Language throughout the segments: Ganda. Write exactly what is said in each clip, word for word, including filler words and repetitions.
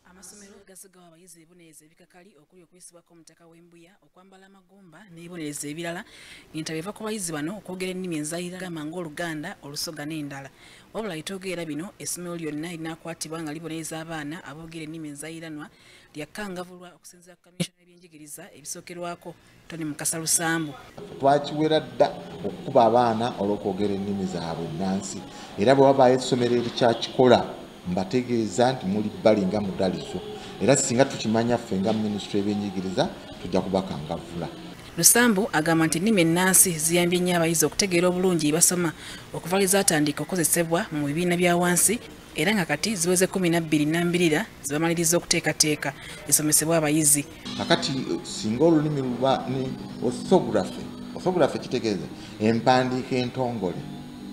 Amasomero gasigawa abayizi ebibonerezo ebikakali okuli okuyisibwako omutaka w'embuya okwambala amagumba n'ebibonerezo ebirala ng'entalo eva ku bayizi bano okwogera ennimi enzaaliranwa gamba ng'Oluganda, Olusoga n'endala. Wabula litoogerera bino essomero lyonna linaakwatibwa nga libonereza abaana aboogera ennimi enzaaliranwa lyakangavulwa okusinziira ku Kamiisona y'ebyenjigiriza ebisookerwako Tony Mukasa Lusambu. Twakiwera dda okukuba abaana olw'okwogera ennimi zaabwe ennansi era bwe wabaayo essomero erikyakikola mbategeeza nti muli bbali nga mudalizo era singa tukimanya ffe nga Minisitule y'ebyenjigiriza tujja kubakangavula. Lusambu agamba nti ennimi ennansi ziyambye nnyo abayizi okutegeera obulungi basoma okuva lwe zaatandika okukozesebwa mu bibiina bya wansi era nga kati ziweze kumi na bbiri nnambirira zibamaliriza okuteekateeka esomesebwa abayizi. Kakati singa olulimi luba ni orthography, orthography kitegeeza empandiika entongole,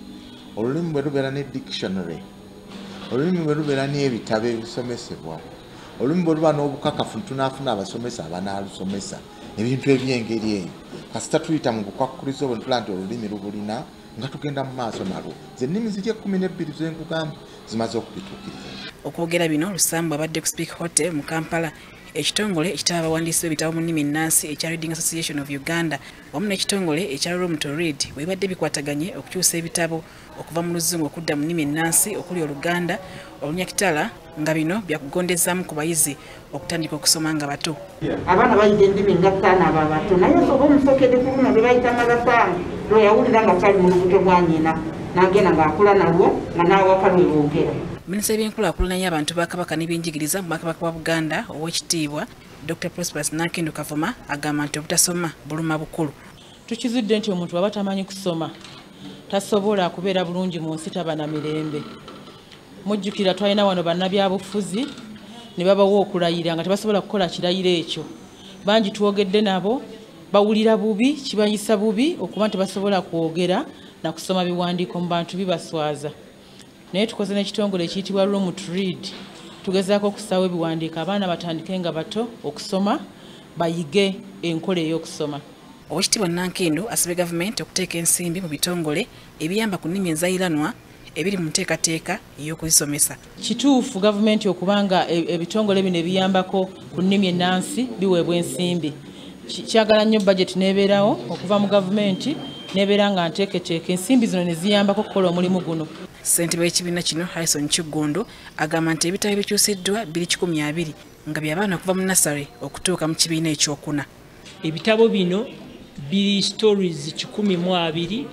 olulimi bwe lubeera ne dictionary, olulimi bwe lubeera n'ebitabo ebisomesebwa, olulimi bwe luba n'obukakafu tunaafuna abasomesa abanaalusomesa ebintu eby'engeri eyo kasita tuyita mu bukwakkulizo bwe ntula nti olulimi lubulina nga tugenda mu maaso nalwo zennimi ziri ekkumi n'ebbiri zenkugamba zimaze okubituukiriza. Okwogera bino Lusambu abadde ku Speak Hotel mu Kampala, ekitongole ekitaba abawandiisi b'ebitabo mu nnimi ennansi ekya Reading Association of Uganda wamu n'ekitongole ekya Room to Read bwe bibadde bikwataganye okukyusa ebitabo okuva mu Luzungu okudda mu nnimi ennansi okuli Oluganda, Olunyakitala nga bino byakugondezaamu ku bayizi okutandika okusoma nga bato. Abaana bayiga ennimi nga ttaano aba bato naye oba omusokedde ku luno be bayita magataano lwe yawulira nga kyali mu lubuto bwa nnyina n'agenda ng'akula nalwo nga n'awaka lwe boogera. Minisita w'ebyenkulaakulana y'abantu ba Kabaka n'ebyenjigiriza mu Bwakabaka bwa Buganda Oweekitiibwa Doctor Prosperous Nankindu Kavuma agamba nti obutasoma buluma bukulu. Tukizudde nti omuntu aba tamanyi kusoma tasobola kubeera bulungi mu nsi taba na mirembe. Mujjukira twalina wano bannabyabufuzi ne babawo okulayira nga tebasobola kukola kirayiro ekyo. Bangi twogedde nabo bawulira bubi kibayisa bubi okuba tebasobola kwogera na kusoma biwandiiko mu bantu bibaswaza. Naye tukoze n'ekitongole ekiyitibwa Room to Read tugezaako okusaawo ebiwandiiko abaana batandike nga bato okusoma bayige enkola ey'okusoma. Oweekitiibwa Nankindu asabye gavumenti okuteeka ensimbi mu bitongole ebiyamba ku nnimi enzaaliranwa ebiri mu nteekateeka ey'okuzisomesa. Kituufu gavumenti okubanga ebitongole bino ebiyambako ku nnimi ennansi biweebwa ensimbi. Kyagala nnyo budget n'ebeerawo okuva mu gavumenti n'ebeera nga nteeketeeka ensimbi zino ne ziyambako okukola omulimu guno. Ssentebe w'ekibiina kino Harrison Kiggundu agamba nti ebitabo ebikyusiddwa biri kikumi abiri nga by'abaana okuva mu nasale okutuuka mu kibiina ekyokuna. Ebitabo bino biri stories kikumi mu abiri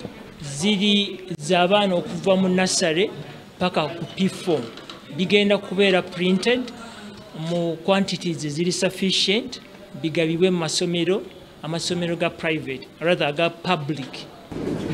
ziri z'abaana okuva mu nasale paka ku P four. Bigenda kubeera printed mu quantities ziri sufficient bigabibwe mu masomero amasomero ga private rather ga public.